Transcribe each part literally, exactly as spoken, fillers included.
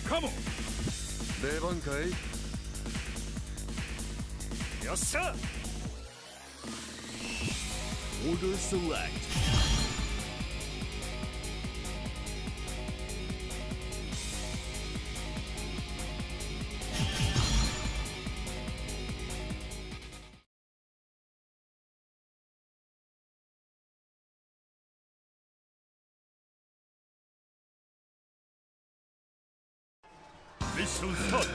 カモン。 出番かい。 よっしゃ。 Order select. Mission start.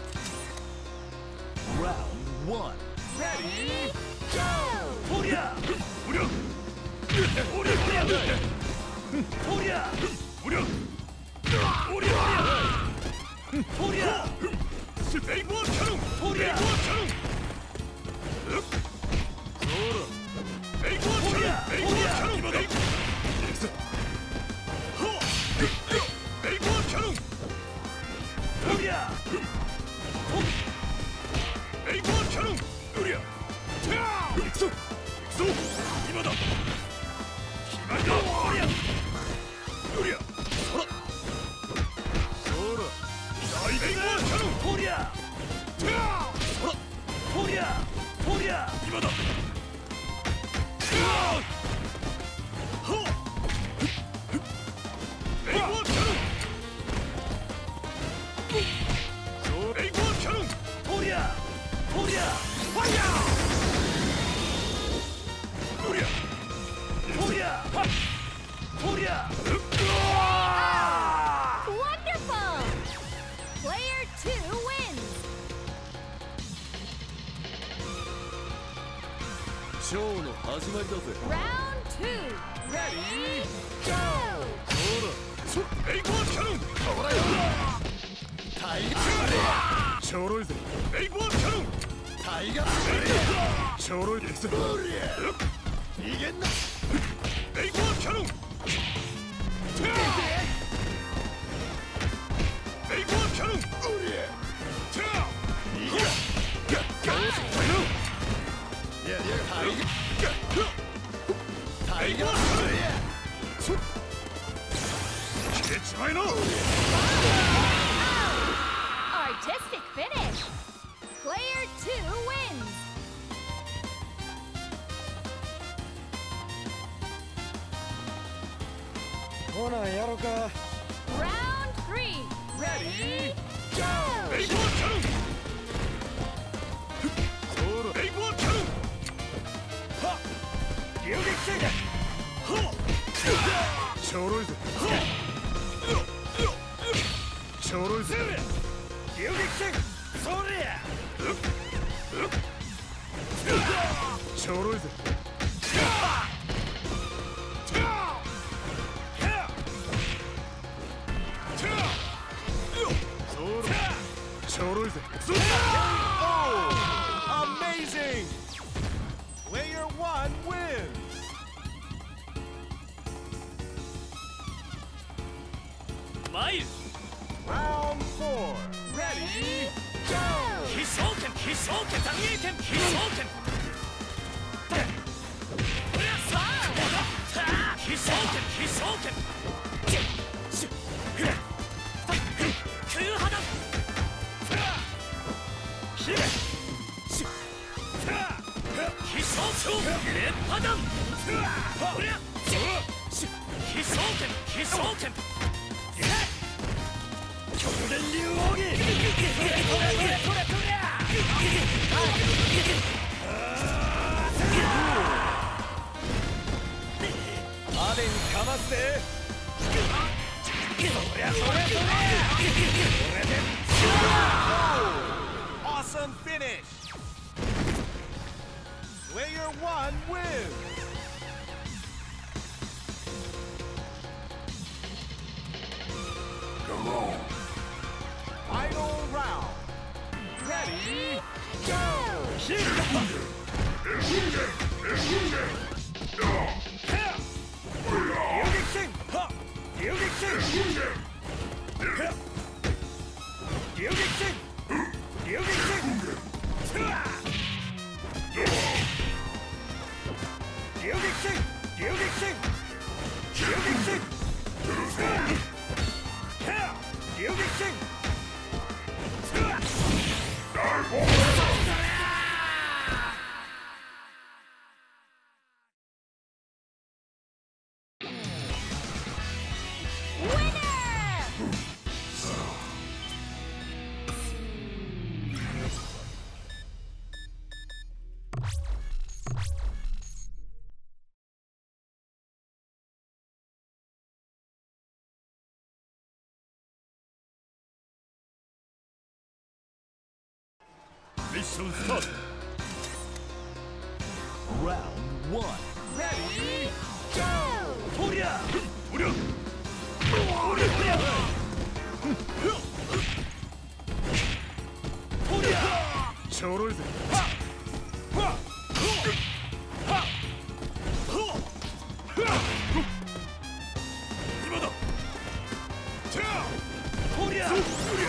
Round one. Ready, go! Horia! Horia! Horia! Horia! Horia! Horia! Horia! Springboard cannon! Horia! Cannon! Springboard cannon! Springboard cannon! Springboard cannon! Horia! Springboard cannon! Horia! 行くぞ行くぞ今だ決まりだおりゃおりゃそらそら大ベイボーキャノンおりゃそらおりゃおりゃ今だはっベイボーキャノンそうベイボーキャノンおりゃおりゃファイヤー Wonderful! Player two wins! ショーの始まりだぜ。 Round two! Ready, go! そらベイボーキャノンほらよタイガーちょろいぜベイボーキャノンタイガーちょろいです逃げんなベイボーキャノンベイボーキャノンいやいやタイガータイガー消えちまいな Artistic finish! Player two wins! ほなやろうか。 Round three! Ready, go! ベイボーキャノンそらベイボーキャノンはっ流撃戦はっちょろいぜちょろいぜ流撃戦そりゃちょろいぜちょろいぜ Amazing! Player one wins! Round four! Ready, Go! 必勝剣必勝剣残影剣必勝剣必勝剣必勝剣空波弾必勝超連波弾必勝剣必勝剣極限流奥義トレトレトレトレトレアデにかますぜ。 そりゃそれそれこれで Awesome finish! Player one wins! Come on. Final round! Ready, Go! ミッションスタート。 Round one. Ready, go! おりゃおりゃおりゃおりゃおりゃちょろいぜ。今だ。じゃあおりゃおりゃ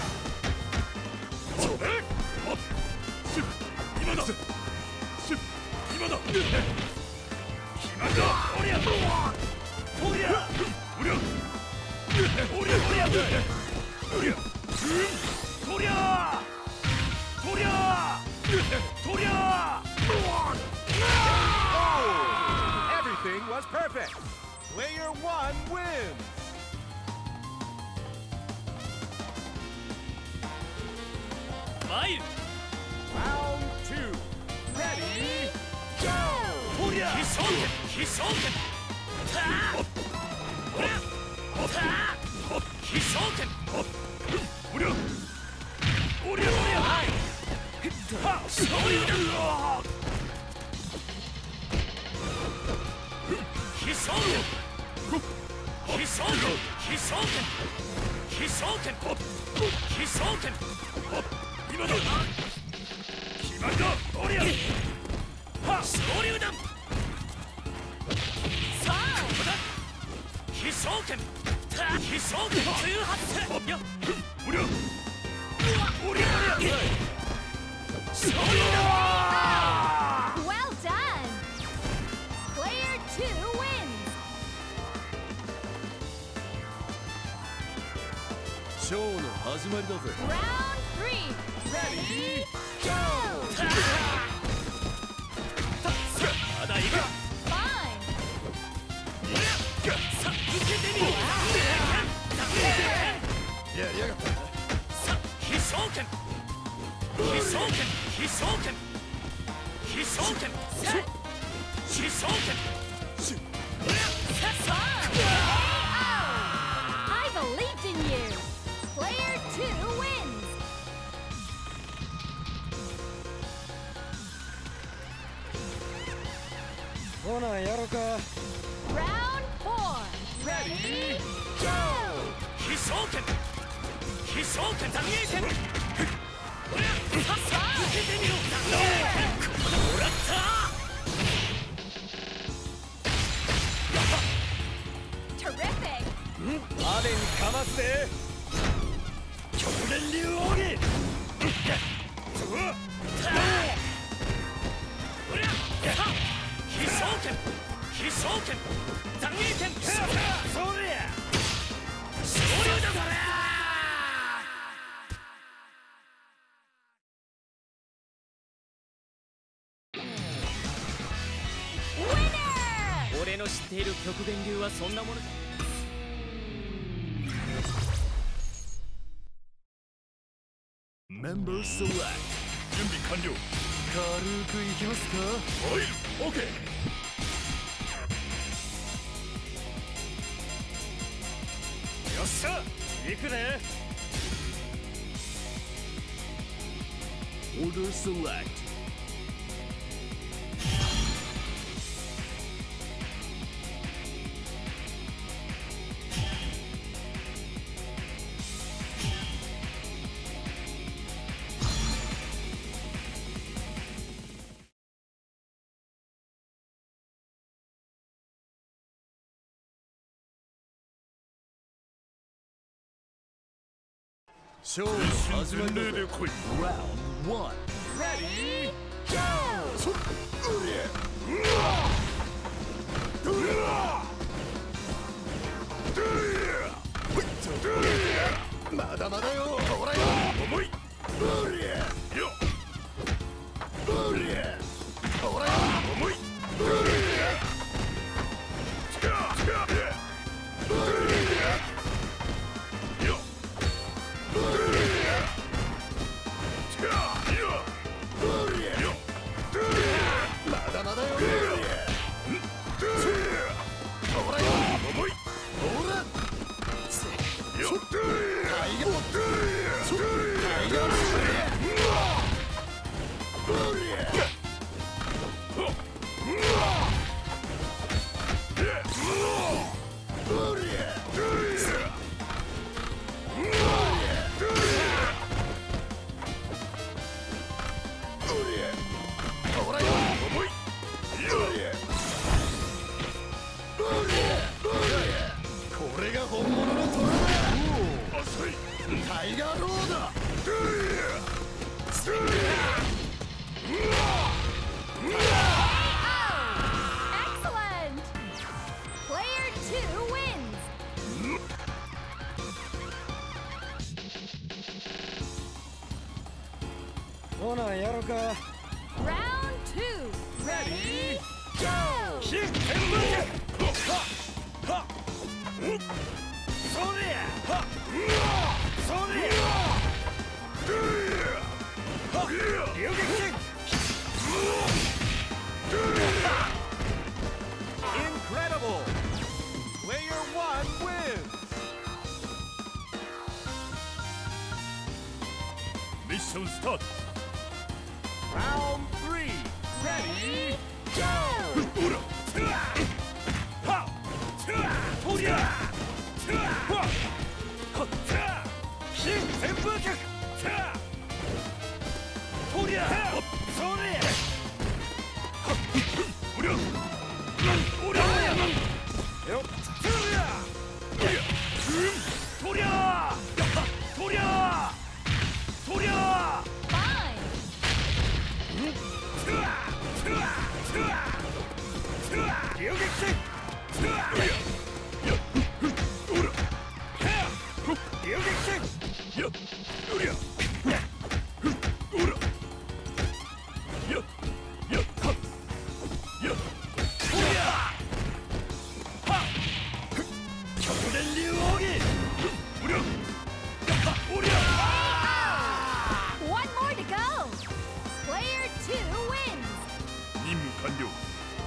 ちょえシュッ今だシュッ今だ決まったおりゃおりゃおりゃおりゃおりゃおりゃおりゃとりゃとりゃとりゃ Oh! Everything was perfect. Player one wins. Round two. Ready, go! おりゃ必勝剣必勝剣たあおりゃたあ必勝剣おりゃおりゃおりゃはっ勝利だ必勝剣必勝剣必勝剣必勝剣必勝剣今だ決まったおりゃ昇竜弾さあここだ必勝剣た必勝剣重発戦よおりゃおりゃおりゃ昇竜弾 Well done! Player two wins! ショーの始まりだぜ。 Round three! Ready, go! まだいく Fine! さあ受けてみろやりやがった。 さあ必勝剣必勝剣必勝剣必勝剣さあ必勝剣さあ I believed in you! Player two wins! ほなやろか。 Round four! Ready, go! 必勝剣必勝剣残影剣さあさあ受けてみろ残影剣ここでもらった Terrific! 雨にかますぜ。 極限流奥義おりゃさあ必勝剣必勝剣残影剣そりゃ昇竜だそりゃ Winner! 俺の知っている極限流はそんなものじゃ Member select. 準備完了。 軽くいきますか。 オイルオーケー。 よっしゃ、行くね。 Order select. Show 始まりだぜ。 全霊で来い。 Round one. Ready, go! まだまだよ。ほらよ。 重い。よっこれが本物の虎だ。タイガーローだ。 Excellent! Player two wins! ほなやろか。 Round two! Ready? Go! ヒッテンブーケはっはっそれやはっそれやはっ流撃剣 Incredible! Player one wins! ミッションスタート。 Round three! Ready? Go! ほらはっとりゃはっはっヒッテンブーケとりゃそれやおりゃおりゃよっとりゃとりゃとりゃとりゃ Fine! 流撃剣流撃剣やっおりゃほらやっやっはっやっとりゃはっ極電流奥義おりゃおりゃ One more to go! Player two wins! 任務完了。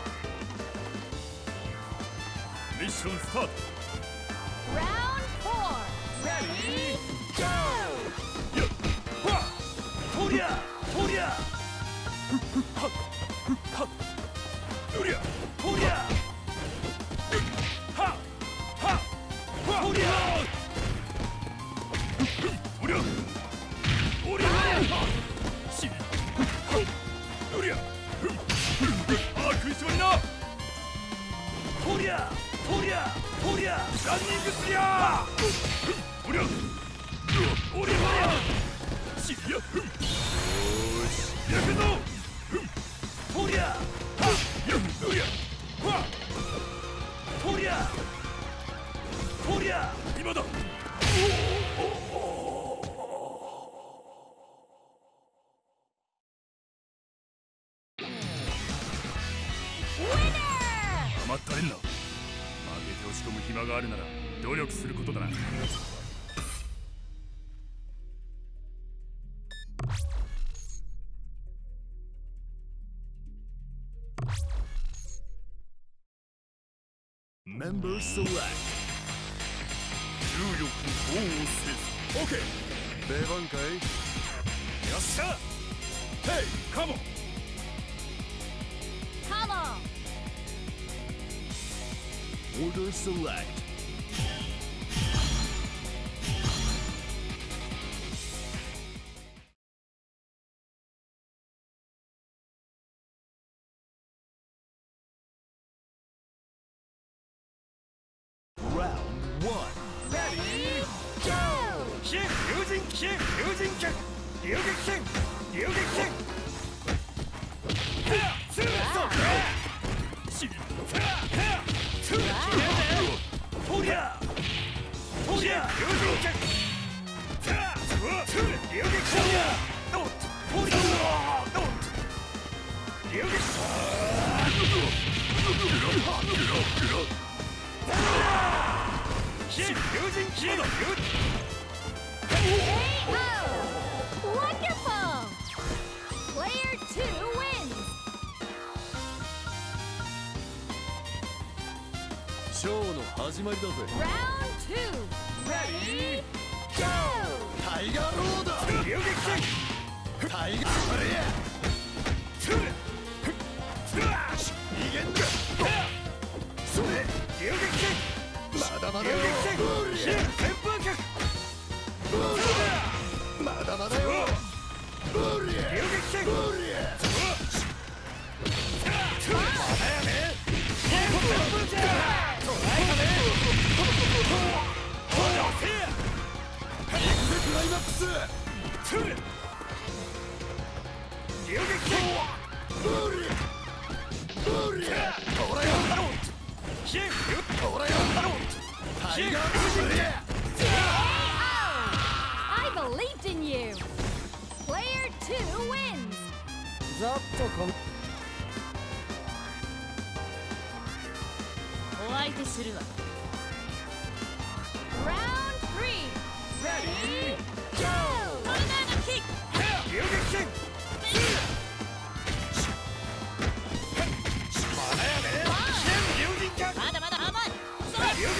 ミッションスタート。 Round four! Ready? Go! やっはっとりゃとりゃはっはっおりゃとりゃはっはっとりゃおりゃおりゃしはっおりゃああ食いしばりな。 とりゃとりゃとりゃランニングすりゃおりゃおりゃしやよーしやけどとりゃやおりゃはっとりゃとりゃ今だ。 甘ったれんな。負けて押し込む暇があるなら努力することだな。 Member select. 重力法を制す。オッケー。 出番かい？ よっしゃヘイカモン。 Come on! Order select. Round one. Ready? Go! 飛竜神飛竜神剣流撃剣流撃剣ツーそうしツーとりゃとりゃ流神剣ツー流撃剣おっとりゃおっ流撃飛竜神飛竜 K O! Wonderful! Player two wins! ショーの始まりだぜ。 Round two! Ready? Go! タイガーローだ。 流撃剣タイガーそれや。 ツーツー逃げんだ。それ流撃剣まだまだよ。 流撃戦新旋風脚まだまだよ。 流撃戦まだやね新旋風脚捉えたね登場せやクライマックス。 つる流撃戦ブリブリほらよ。 新ほらよ。タイガーブリ。 I believed in you. Player two wins. ざっとこんお相手するわ。 Round three. Ready? Go. トルネードキック。 流撃戦まだやね新龍神脚まだまだ甘い。それ。 流撃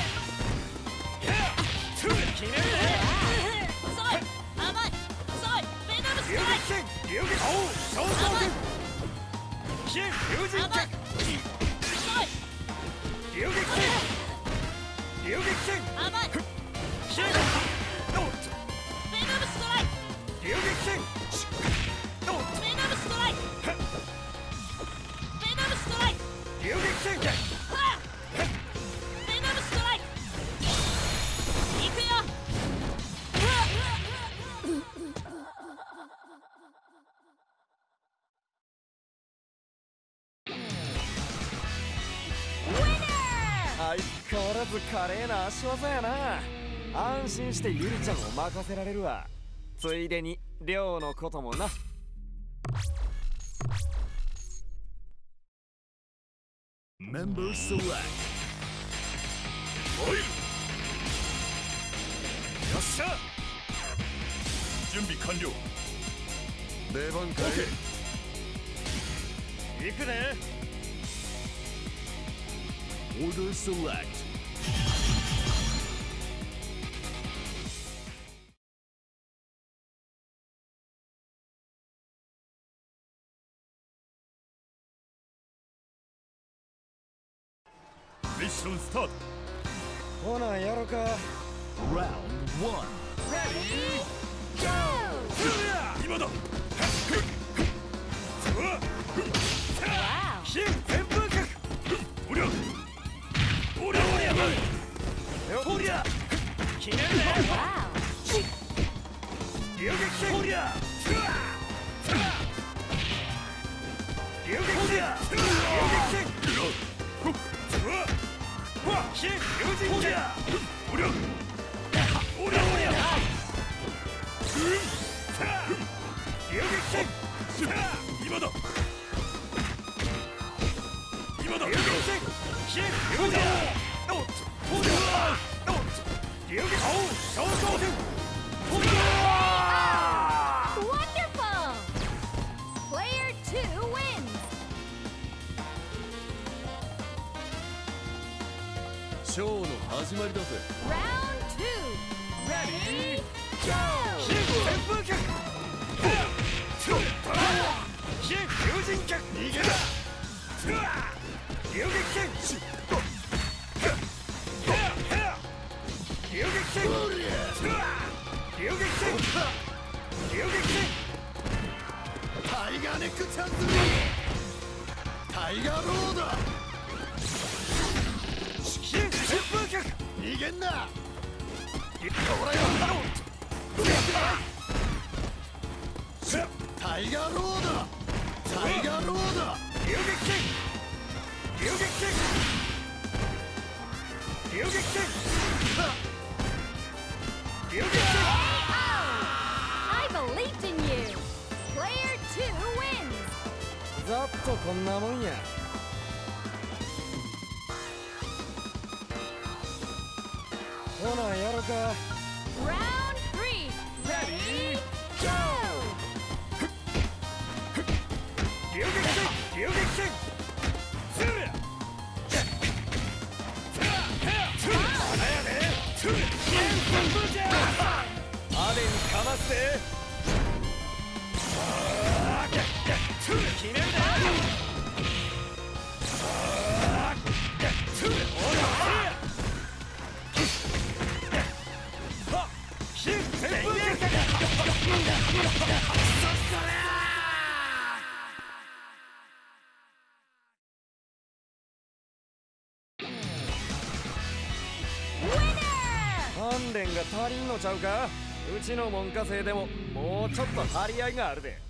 戦つる決めるねそれ。甘い。それ。ベノムス流撃トライク。 戦流撃おう総統軍新龍神甘い。 脚それ。 流撃戦流撃戦甘い。 新おっベノムストライク。 流撃戦おっベノムストライク。ベノムストライク。 流撃戦はっベノムストライク。行くよ。 相変わらず華麗な足技やな安心してゆりちゃんを任せられるわついでに亮のこともな Member select. おい。 よっしゃ準備完了。 出番かい。 行くね Order select. ミッションスタート。 ほなやろか Round one. Ready? Go. 今だ。 Wow. 新旋風脚おりゃおりゃおりゃおりゃ決めるね Wow. 流撃戦おりゃ流撃戦流撃戦新龍神脚おりゃおりゃおりゃ流撃戦今だ今だ流撃戦新龍神脚おっおりゃおっ流撃おう総統軍おりゃ Wonderful. Player two wins. ショーの始まりだぜ。 Round two. Ready? Go. 新旋風脚新龍神脚逃げだ流撃戦流撃戦流撃戦流撃戦タイガーネックチャンス。タイガーローだ。 新旋風脚逃げんな。 ほらよタイガーローだ。タイガーローだ。 流撃戦流撃戦流撃戦流撃戦 I believed in you. Player two wins. ざっとこんなもんやほなやろか Round three. Ready? Go. 流撃戦流撃戦つるまだやねつるアデンかますぜつる決めるなつるおら鍛錬が足りんのちゃうか。うちの門下生でももうちょっと張り合いがあるで。